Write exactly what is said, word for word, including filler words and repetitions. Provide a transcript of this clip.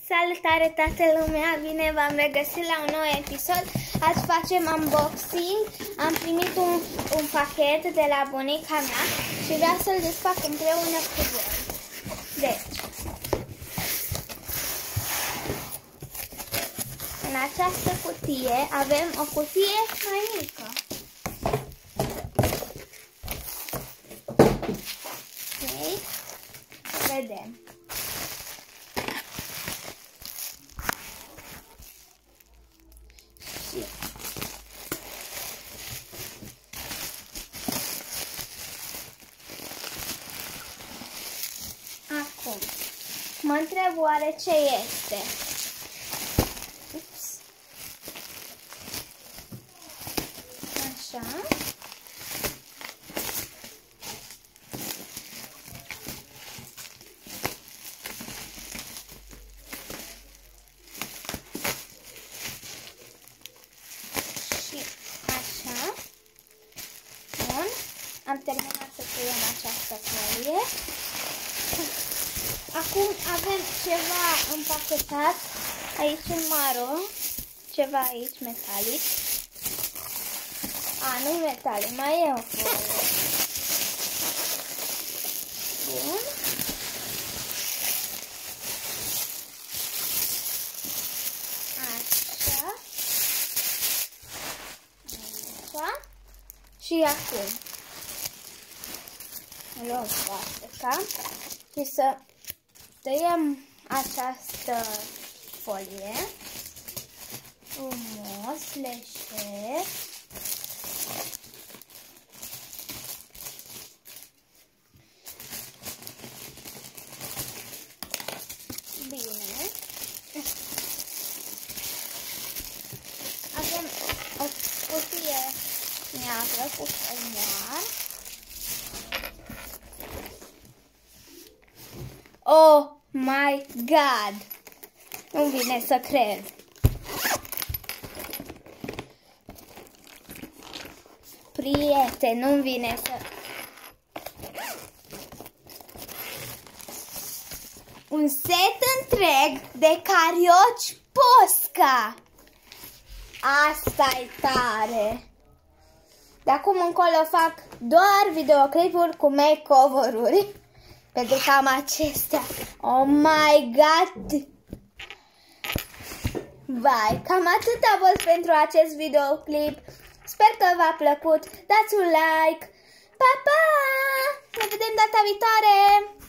Salutare toată lumea, bine v-am regăsit la un nou episod. Azi facem unboxing. Am primit un, un pachet de la bunica mea și vreau să-l desfac împreună cu voi. Deci, în această cutie avem o cutie mai mică. Ok, vedem. Acum, mă întreb oare ce este. Ups. Așa. Și așa. Bun. Am terminat să punem această folie. Acum avem ceva împachetat aici în maro, ceva aici metalic. A, nu metalic, mai e o folie. Bun. Așa. Așa. Și acum luăm foarfeca și să tăiem această folie frumos, lejer. Bine. Avem o cutie neagră cu fermoar. Oh my God! Nu vine să cred. Prieten, nu vine să... Un set întreg de carioci Posca! Asta-i tare! De acum încolo fac doar videoclipuri cu makeover-uri. Pentru că am acestea. Oh my God! Vai, cam atât a fost pentru acest videoclip. Sper că v-a plăcut. Dați un like. Pa, pa! Ne vedem data viitoare!